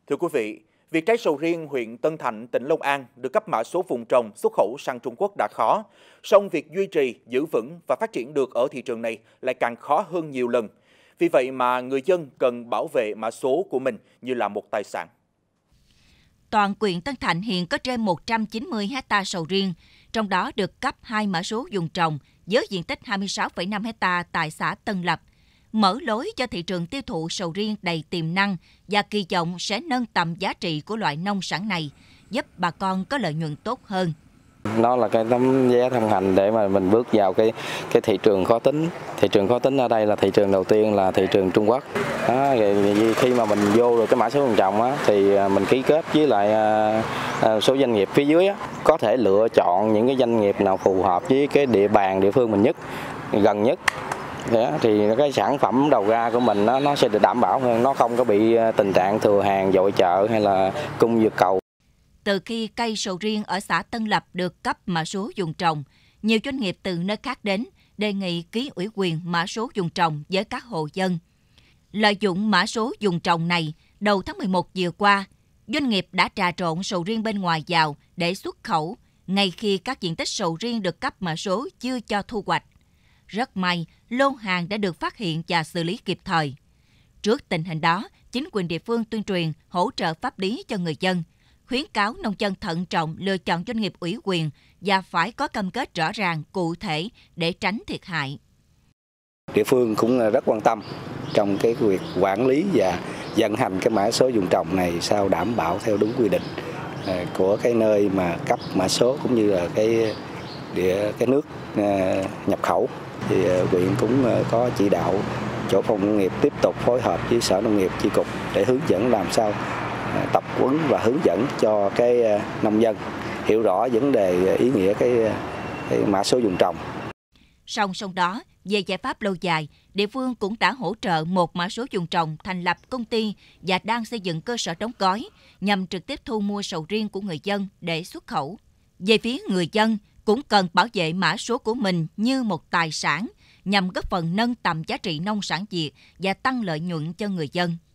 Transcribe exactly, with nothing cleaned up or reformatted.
Thưa quý vị, việc trái sầu riêng huyện Tân Thạnh, tỉnh Long An được cấp mã số vùng trồng xuất khẩu sang Trung Quốc đã khó, song việc duy trì, giữ vững và phát triển được ở thị trường này lại càng khó hơn nhiều lần. Vì vậy mà người dân cần bảo vệ mã số của mình như là một tài sản. Toàn huyện Tân Thạnh hiện có trên một trăm chín mươi ha sầu riêng, trong đó được cấp hai mã số vùng trồng với diện tích hai mươi sáu phẩy năm ha tại xã Tân Lập, mở lối cho thị trường tiêu thụ sầu riêng đầy tiềm năng và kỳ vọng sẽ nâng tầm giá trị của loại nông sản này, giúp bà con có lợi nhuận tốt hơn. Nó là cái tấm vé thông hành để mà mình bước vào cái cái thị trường khó tính. Thị trường khó tính ở đây là thị trường đầu tiên là thị trường Trung Quốc. Đó, khi mà mình vô được cái mã số vùng trồng á, thì mình ký kết với lại số doanh nghiệp phía dưới á, có thể lựa chọn những cái doanh nghiệp nào phù hợp với cái địa bàn địa phương mình nhất, gần nhất. Đó, thì cái sản phẩm đầu ra của mình nó, nó sẽ được đảm bảo hơn, nó không có bị tình trạng thừa hàng dội chợ hay là cung vượt cầu. Từ khi cây sầu riêng ở xã Tân Lập được cấp mã số vùng trồng, nhiều doanh nghiệp từ nơi khác đến đề nghị ký ủy quyền mã số vùng trồng với các hộ dân. Lợi dụng mã số vùng trồng này, đầu tháng mười một vừa qua, doanh nghiệp đã trà trộn sầu riêng bên ngoài vào để xuất khẩu, ngay khi các diện tích sầu riêng được cấp mã số chưa cho thu hoạch. Rất may, lô hàng đã được phát hiện và xử lý kịp thời. Trước tình hình đó, chính quyền địa phương tuyên truyền, hỗ trợ pháp lý cho người dân, khuyến cáo nông dân thận trọng lựa chọn doanh nghiệp ủy quyền và phải có cam kết rõ ràng, cụ thể để tránh thiệt hại. Địa phương cũng rất quan tâm trong cái việc quản lý và vận hành cái mã số vùng trồng này sao đảm bảo theo đúng quy định của cái nơi mà cấp mã số cũng như là cái địa cái nước nhập khẩu. Thì huyện cũng có chỉ đạo chỗ phòng nông nghiệp tiếp tục phối hợp với sở nông nghiệp chi cục để hướng dẫn làm sao tập huấn và hướng dẫn cho cái nông dân hiểu rõ vấn đề ý nghĩa cái, cái mã số vùng trồng. Song song đó, về giải pháp lâu dài, địa phương cũng đã hỗ trợ một mã số vùng trồng thành lập công ty và đang xây dựng cơ sở đóng gói nhằm trực tiếp thu mua sầu riêng của người dân để xuất khẩu. Về phía người dân, cũng cần bảo vệ mã số của mình như một tài sản nhằm góp phần nâng tầm giá trị nông sản Việt và tăng lợi nhuận cho người dân.